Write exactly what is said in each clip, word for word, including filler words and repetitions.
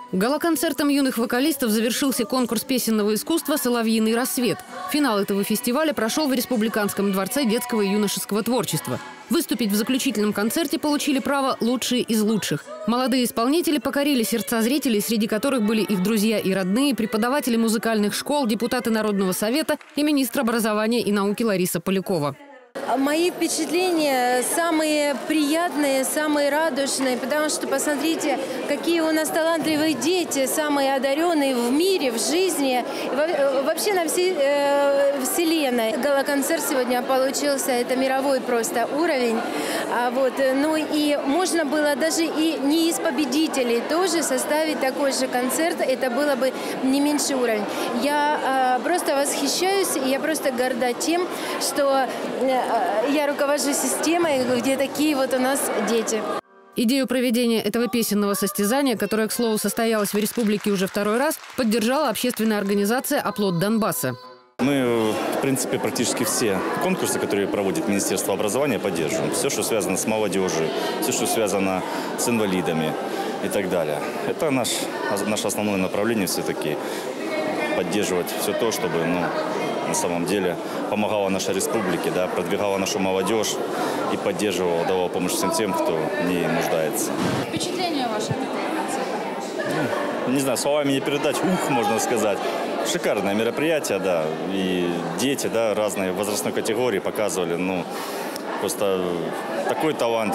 Гала-концертом юных вокалистов завершился конкурс песенного искусства «Соловьиный рассвет». Финал этого фестиваля прошел в Республиканском дворце детского и юношеского творчества. Выступить в заключительном концерте получили право лучшие из лучших. Молодые исполнители покорили сердца зрителей, среди которых были их друзья и родные, преподаватели музыкальных школ, депутаты Народного совета и министр образования и науки Лариса Полякова. Мои впечатления самые приятные, самые радужные, потому что посмотрите, какие у нас талантливые дети, самые одаренные в мире, в жизни, вообще на всей э, вселенной. Гала-концерт сегодня получился, это мировой просто уровень. А вот, ну и можно было даже и не из победителей тоже составить такой же концерт, это было бы не меньший уровень. Я э, просто восхищаюсь, и я просто горда тем, что э, я руковожу системой, где такие вот у нас дети. Идею проведения этого песенного состязания, которое, к слову, состоялось в республике уже второй раз, поддержала общественная организация «Оплот Донбасса». Мы, в принципе, практически все конкурсы, которые проводит Министерство образования, поддерживаем. Все, что связано с молодежью, все, что связано с инвалидами и так далее. Это наш, наше основное направление все-таки поддерживать все то, чтобы, ну, на самом деле помогала нашей республике, да, продвигала нашу молодежь и поддерживала, давала помощь всем тем, кто в ней нуждается. Впечатление ваше от этого концерта? Ну, не знаю, словами не передать, ух, можно сказать. Шикарное мероприятие, да, и дети, да, разные возрастной категории показывали, ну, просто такой талант.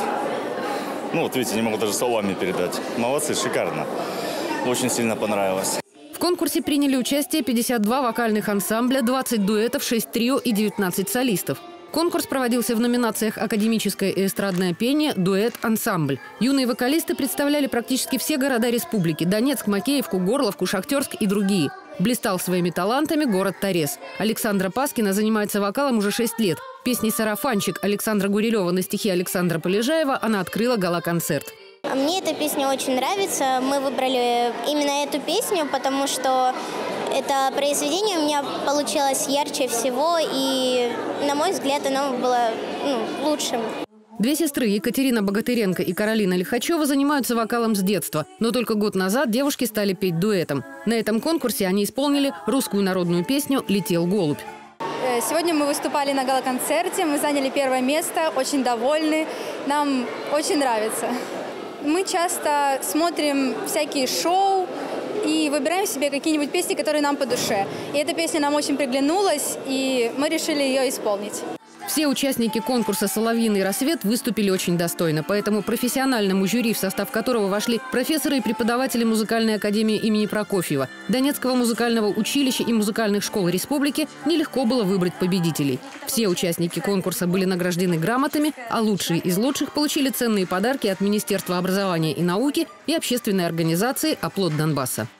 Ну, вот видите, не могу даже словами передать. Молодцы, шикарно. Очень сильно понравилось. В конкурсе приняли участие пятьдесят два вокальных ансамбля, двадцать дуэтов, шесть трио и девятнадцать солистов. Конкурс проводился в номинациях «Академическое и эстрадное пение», «Дуэт», «Ансамбль». Юные вокалисты представляли практически все города республики – Донецк, Макеевку, Горловку, Шахтерск и другие. Блистал своими талантами город Торез. Александра Паскина занимается вокалом уже шесть лет. Песней «Сарафанчик» Александра Гурилева на стихи Александра Полежаева она открыла гала-концерт. Мне эта песня очень нравится. Мы выбрали именно эту песню, потому что это произведение у меня получилось ярче всего, и, на мой взгляд, оно было ну, лучшим. Две сестры, Екатерина Богатыренко и Каролина Лихачева, занимаются вокалом с детства. Но только год назад девушки стали петь дуэтом. На этом конкурсе они исполнили русскую народную песню «Летел голубь». Сегодня мы выступали на гала-концерте, мы заняли первое место, очень довольны, нам очень нравится. Мы часто смотрим всякие шоу и выбираем себе какие-нибудь песни, которые нам по душе. И эта песня нам очень приглянулась, и мы решили ее исполнить. Все участники конкурса «Соловьиный рассвет» выступили очень достойно. Поэтому профессиональному жюри, в состав которого вошли профессоры и преподаватели музыкальной академии имени Прокофьева, Донецкого музыкального училища и музыкальных школ республики, нелегко было выбрать победителей. Все участники конкурса были награждены грамотами, а лучшие из лучших получили ценные подарки от Министерства образования и науки и общественной организации «Оплот Донбасса».